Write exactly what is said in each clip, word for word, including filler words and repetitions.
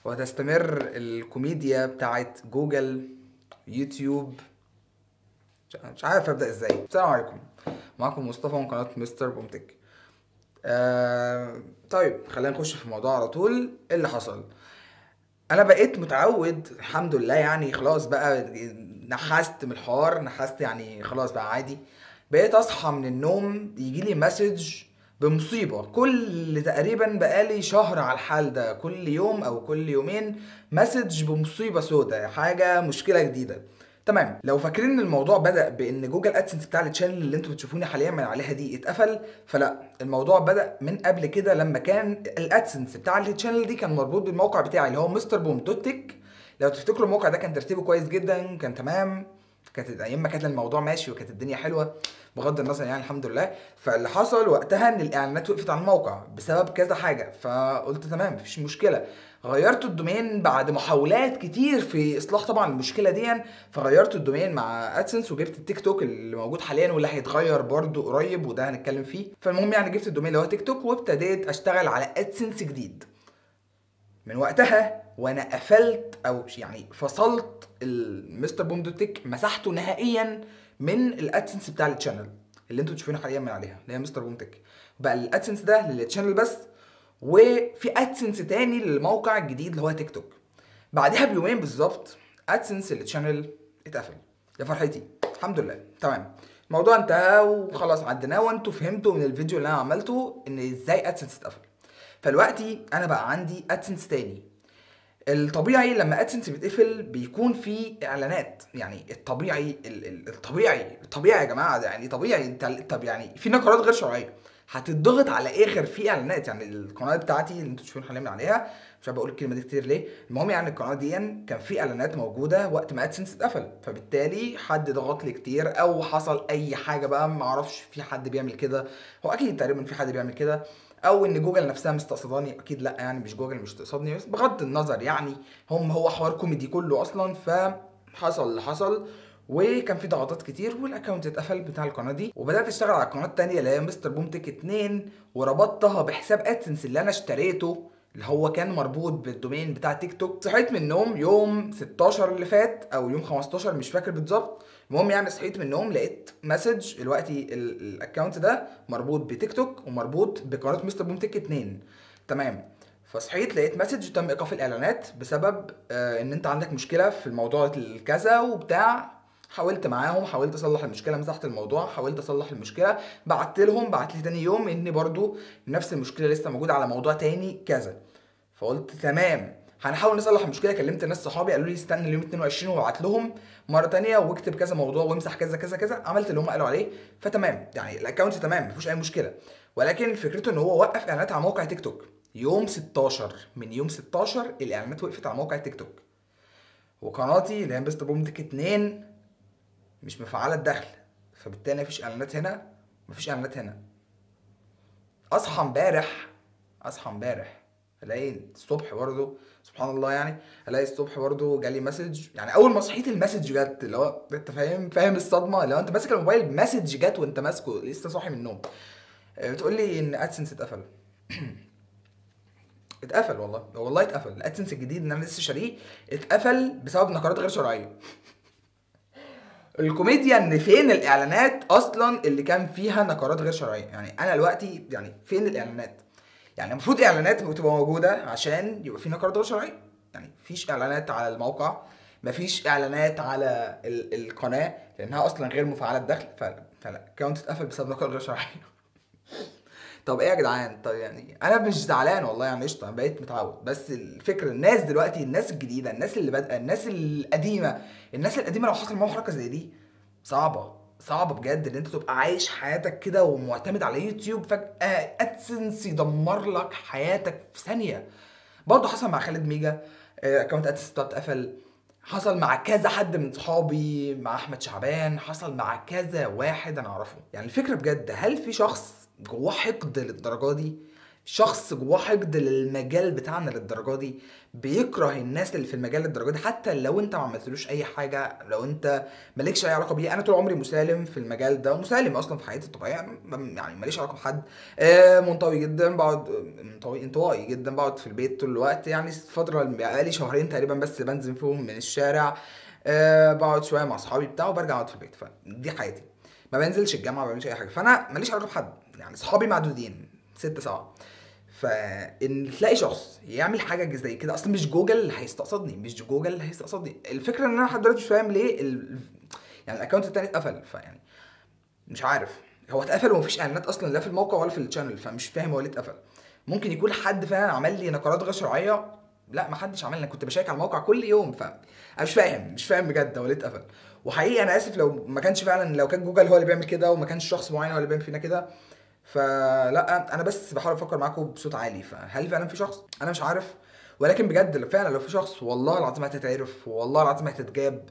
وتستمر الكوميديا بتاعت جوجل، يوتيوب. مش عارف ابدا ازاي. السلام عليكم، معكم مصطفى من قناه مستر بومتك. آه طيب خلينا نخش في الموضوع على طول. ايه اللي حصل؟ انا بقيت متعود الحمد لله، يعني خلاص بقى نحست من الحوار، نحست يعني خلاص بقى عادي. بقيت اصحى من النوم يجي لي مسج بمصيبة كل تقريبا بقالي شهر على الحال ده، كل يوم او كل يومين مسج بمصيبة سودة، حاجة مشكلة جديدة. تمام، لو فاكرين ان الموضوع بدأ بان جوجل ادسنس بتاع التشانل اللي انتوا بتشوفوني حاليا من عليها دي اتقفل، فلا، الموضوع بدأ من قبل كده لما كان الادسنس بتاع التشانل دي كان مربوط بالموقع بتاعي اللي هو مستر بوم دوت تك. لو تفتكروا الموقع ده كان ترتيبه كويس جدا، كان تمام، كانت ايام ما كانت الموضوع ماشي وكانت الدنيا حلوه بغض النظر يعني الحمد لله. فاللي حصل وقتها ان الاعلانات وقفت على الموقع بسبب كذا حاجه، فقلت تمام مفيش مشكله. غيرت الدومين بعد محاولات كتير في اصلاح طبعا المشكله دي، فغيرت الدومين مع ادسنس وجبت التيك توك اللي موجود حاليا واللي هيتغير برده قريب وده هنتكلم فيه. فالمهم يعني جبت الدومين اللي هو تيك توك وابتديت اشتغل على ادسنس جديد. من وقتها وانا قفلت او يعني فصلت المستر بوم دوت تك، مسحته نهائيا من الادسنس بتاع التشانل اللي انتوا بتشوفونه حاليا من عليها اللي هي مستر بوم تك. بقى الادسنس ده للتشانل بس، وفي ادسنس تاني للموقع الجديد اللي هو تيك توك. بعدها بيومين بالظبط ادسنس التشانل اتقفل. يا فرحتي الحمد لله تمام، الموضوع انتهى وخلاص عديناه، وانتوا فهمتوا من الفيديو اللي انا عملته ان ازاي ادسنس اتقفل. فالوقتي انا بقى عندي ادسنس تاني. الطبيعي لما ادسنس بيتقفل بيكون في اعلانات، يعني الطبيعي ال- ال- الطبيعي الطبيعي يا جماعه، ده يعني طبيعي. انت طب يعني في نقرات غير شرعيه هتضغط على ايه غير في اعلانات؟ يعني القناه بتاعتي اللي انتوا تشوفون حاليا من عليها، مش عارف بقول الكلمه دي كتير ليه. المهم يعني القناه دي كان في اعلانات موجوده وقت ما ادسنس اتقفل، فبالتالي حد ضغط لي كتير او حصل اي حاجه بقى، ما اعرفش في حد بيعمل كده، هو اكيد تقريبا في حد بيعمل كده، او ان جوجل نفسها مستقصداني، اكيد لا يعني مش جوجل مش تقصدني، بس بغض النظر يعني هم هو حوار كوميدي كله اصلا. فحصل اللي حصل وكان في ضغطات كتير والاكونت اتقفل بتاع القناه دي، وبدات اشتغل على القناه التانيه اللي هي مستر بومتك اتنين، وربطتها بحساب ادسنس اللي انا اشتريته اللي هو كان مربوط بالدومين بتاع تيك توك. صحيت من النوم يوم ستاشر اللي فات او يوم خمستاشر مش فاكر بالظبط. المهم يعني صحيت من النوم لقيت مسج دلوقتي الاكونت ده مربوط بتيك توك ومربوط بقناه مستر بومتك اتنين. تمام، فصحيت لقيت مسج تم ايقاف الاعلانات بسبب آه ان انت عندك مشكله في الموضوع الكذا وبتاع. حاولت معاهم، حاولت اصلح المشكله، مسحت الموضوع، حاولت اصلح المشكله، بعت لهم، بعت لي تاني يوم ان برضو نفس المشكله لسه موجوده على موضوع تاني كذا. فقلت تمام هنحاول نصلح المشكله. كلمت ناس صحابي قالوا لي استنى اليوم اتنين وعشرين وابعت لهم مره تانية واكتب كذا موضوع وامسح كذا كذا كذا. عملت اللي هم قالوا عليه، فتمام يعني الاكونت تمام مفيهوش اي مشكله. ولكن فكرته ان هو وقف اعلانات على موقع تيك توك يوم ستاشر، من يوم ستاشر الاعلانات وقفت على موقع تيك توك، وقناتي اللي هي مستر بومتك اتنين مش مفعله الدخل، فبالتالي مفيش اعلانات هنا، مفيش اعلانات هنا. اصحى امبارح اصحى امبارح الاقي الصبح برضه سبحان الله، يعني الاقي الصبح برضه جالي مسج. يعني اول ما صحيت المسج جت، اللي هو انت فاهم فاهم الصدمه، لو انت ماسك الموبايل مسج جت وانت ماسكه لسه صاحي من النوم بتقول لي ان ادسنس اتقفل. اتقفل والله والله اتقفل. الادسنس الجديد اللي انا لسه شاريه اتقفل بسبب نقرات غير شرعيه. الكوميديا ان فين الاعلانات اصلا اللي كان فيها نقرات غير شرعيه؟ يعني انا دلوقتي يعني فين الاعلانات؟ يعني المفروض اعلانات بتبقى موجوده عشان يبقى في نقرات غير شرعيه. يعني مفيش اعلانات على الموقع، مفيش اعلانات على ال- القناه لانها اصلا غير مفعله الدخل، ف- فالاكونت اتقفل بسبب نقرات غير شرعيه. طب ايه يا جدعان؟ طب يعني انا مش زعلان والله، يعني قشطه انا بقيت متعود، بس الفكره الناس دلوقتي، الناس الجديده، الناس اللي بادئه، الناس القديمه، الناس القديمه لو حصل معاهم حركه زي دي صعبه صعبه بجد. ان انت تبقى عايش حياتك كده ومعتمد على يوتيوب، فجاه ادسنس يدمر لك حياتك في ثانيه. برضه حصل مع خالد ميجا، اكونت ادسنس بتاعه اتقفل. حصل مع كذا حد من صحابي، مع احمد شعبان، حصل مع كذا واحد انا اعرفه. يعني الفكره بجد، هل في شخص جواه حقد للدرجه دي شخص جواه حقد للمجال بتاعنا للدرجه دي، بيكره الناس اللي في المجال للدرجه دي، حتى لو انت ما عملتلوش اي حاجه، لو انت مالكش اي علاقه بيه. انا طول عمري مسالم في المجال ده، ومسالم اصلا في حياتي الطبيعيه، يعني ماليش علاقه بحد. آه منطوي جدا، بقعد منطوي انطوائي جدا، بقعد في البيت طول الوقت. يعني فتره بقالي شهرين تقريبا بس بنزل فيهم من الشارع. آه بقعد شويه مع اصحابي بتاعه وبرجع اقعد في البيت، فدي حياتي. ما بنزلش الجامعه، ما بعملش اي حاجه، فانا ماليش علاقه بحد. يعني اصحابي معدودين، ست سبعه. فان تلاقي شخص يعمل حاجه زي كده، اصلا مش جوجل اللي هيستقصدني، مش جوجل اللي هيستقصدني. الفكره ان انا لحد دلوقتي مش فاهم ليه ال... يعني الاكونت التاني اتقفل. فيعني مش عارف، هو اتقفل ومفيش اعلانات اصلا لا في الموقع ولا في الشانل، فمش فاهم هو ليه اتقفل. ممكن يكون حد فعلا عمل لي نقرات غير شرعيه. لا ما حدش عمل لي، انا كنت بشيك على الموقع كل يوم. ف انا مش فاهم مش فاهم بجد هو ليه اتقفل. وحقيقي انا اسف لو ما كانش فعلا، لو كان جوجل هو اللي بيعمل كده وما كانش شخص معين هو اللي بيعمل فينا كده. فلا انا بس بحاول افكر معاكم بصوت عالي، فهل فعلا في شخص؟ انا مش عارف. ولكن بجد لو فعلا لو في شخص، والله العظيم هتتعرف، والله العظيم هتتجاب.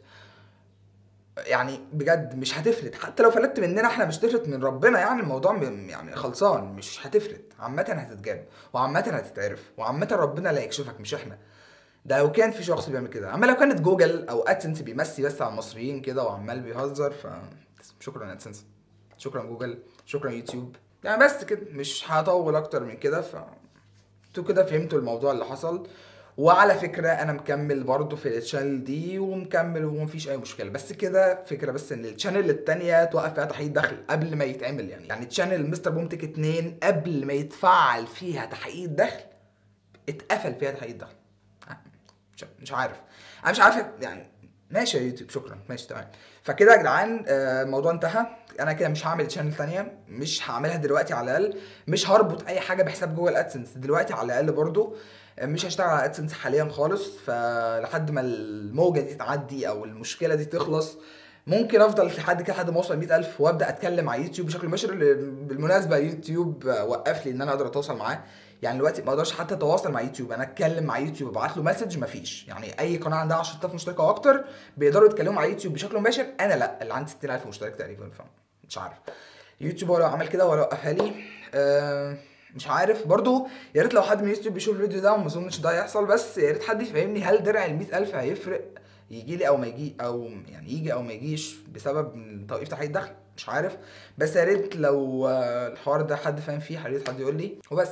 يعني بجد مش هتفلت، حتى لو فلتت مننا احنا مش هتفلت من ربنا. يعني الموضوع م- يعني خلصان، مش هتفلت. عامة هتتجاب، وعامة هتتعرف، وعامة ربنا لا يكشفك مش احنا. ده لو كان في شخص بيعمل كده. اما لو كانت جوجل او ادسنس بيمسي بس على المصريين كده وعمال بيهزر، ف شكرا ادسنس، شكرا جوجل، شكرا يوتيوب. يعني بس كده، مش هطول اكتر من كده. ف انتوا كده فهمتوا الموضوع اللي حصل. وعلى فكرة انا مكمل برضو في الشانل دي، ومكمل ومفيش اي مشكلة. بس كده فكرة، بس ان الشانل التانية توقف فيها تحقيق دخل قبل ما يتعمل. يعني يعني تشانل مستر بومتك اتنين قبل ما يتفعل فيها تحقيق دخل، اتقفل فيها تحقيق دخل. مش مش عارف، انا مش عارف يعني. ماشي يا يوتيوب، شكرا، ماشي تمام. فكده يا جدعان آه، الموضوع انتهى. انا كده مش هعمل تشانل ثانيه، مش هعملها دلوقتي على الاقل. مش هربط اي حاجه بحساب جوجل ادسنس دلوقتي على الاقل برضو. آه، مش هشتغل على ادسنس حاليا خالص. فلحد ما الموجه دي تعدي او المشكله دي تخلص، ممكن افضل لحد كده لحد ما اوصل مية الف وابدا اتكلم على يوتيوب بشكل مباشر. بالمناسبه يوتيوب آه، وقف لي ان انا اقدر اتواصل معاه. يعني دلوقتي ما اقدرش حتى اتواصل مع يوتيوب، انا اتكلم مع يوتيوب ابعت له مسج مفيش. يعني اي قناه عندها عشرة آلاف مشترك او اكتر بيقدروا يتكلموا مع يوتيوب بشكل مباشر، انا لا، اللي عندي ستين الف مشترك تقريبا. فمش عارف يوتيوب هو لو عمل كده ولا وقفها لي. أه مش عارف برضو. يا ريت لو حد من يوتيوب بيشوف الفيديو ده، وما اظنش ده هيحصل، بس يا ريت حد يفهمني هل درع ال مية الف هيفرق يجي لي او ما يجي، او يعني يجي او ما يجيش بسبب توقيف تحقيق الدخل. مش عارف. بس يا ريت لو آه، الحوار ده حد فاهم فيه، يا ريت حد يقول لي وبس.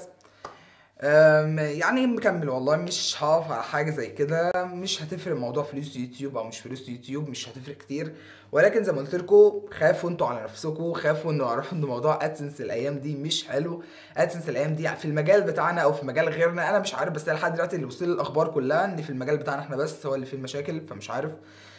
أم، يعني مكمل والله، مش هقف على حاجه زي كده. مش هتفرق موضوع فلوس يوتيوب او مش فلوس يوتيوب، مش هتفرق كتير. ولكن زي ما قلت لكم، خافوا انتوا على نفسكم، خافوا انه اعرفوا ان موضوع ادسنس الايام دي مش حلو. ادسنس الايام دي في المجال بتاعنا او في مجال غيرنا انا مش عارف، بس لحد دلوقتي اللي وصل الاخبار كلها ان في المجال بتاعنا احنا بس هو اللي فيه المشاكل، فمش عارف.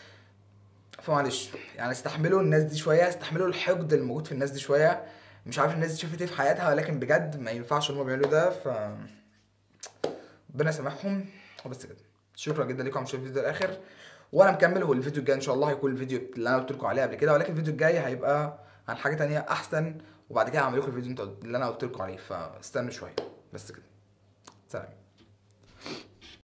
فمعلش يعني استحملوا الناس دي شويه، استحملوا الحقد الموجود في الناس دي شويه. مش عارف الناس دي شافت ايه في حياتها، ولكن بجد ما ينفعش اللي هم بيعملوا ده. ف ربنا يسامحهم. وبس كده. شكرا جدا لكم على مشاهدة الفيديو للاخر. وانا مكمل. هو الفيديو الجاي ان شاء الله هيكون الفيديو اللي انا قلت لكم عليه قبل كده، ولكن الفيديو الجاي هيبقى عن حاجه تانية احسن. وبعد كده هعمل لكم الفيديو اللي انا قلت لكم عليه، فاستنوا شويه. بس كده، سلام.